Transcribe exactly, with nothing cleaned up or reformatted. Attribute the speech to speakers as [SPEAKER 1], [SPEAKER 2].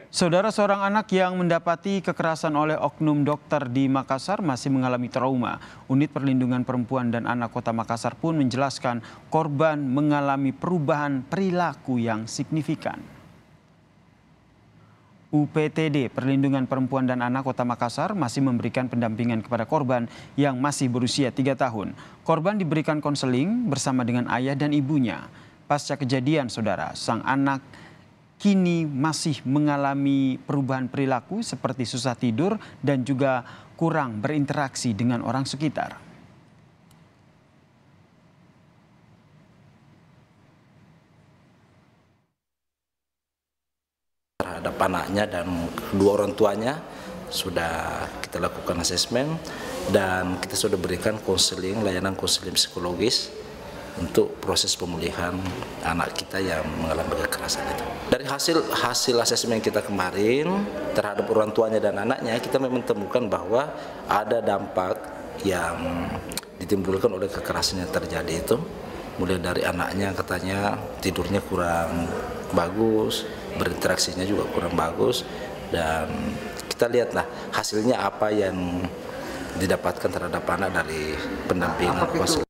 [SPEAKER 1] Saudara, seorang anak yang mendapati kekerasan oleh oknum dokter di Makassar masih mengalami trauma. Unit Perlindungan Perempuan dan Anak Kota Makassar pun menjelaskan korban mengalami perubahan perilaku yang signifikan. U P T D Perlindungan Perempuan dan Anak Kota Makassar masih memberikan pendampingan kepada korban yang masih berusia tiga tahun. Korban diberikan konseling bersama dengan ayah dan ibunya. Pasca kejadian, saudara, sang anak kini masih mengalami perubahan perilaku seperti susah tidur dan juga kurang berinteraksi dengan orang sekitar.
[SPEAKER 2] Terhadap anaknya dan kedua orang tuanya sudah kita lakukan asesmen dan kita sudah berikan konseling, layanan konseling psikologis untuk proses pemulihan anak kita yang mengalami kekerasan itu. Dari hasil hasil asesmen kita kemarin terhadap orang tuanya dan anaknya, kita memang temukan bahwa ada dampak yang ditimbulkan oleh kekerasan yang terjadi itu. Mulai dari anaknya katanya tidurnya kurang bagus, berinteraksinya juga kurang bagus, dan kita lihatlah hasilnya apa yang didapatkan terhadap anak dari pendampingan konseling.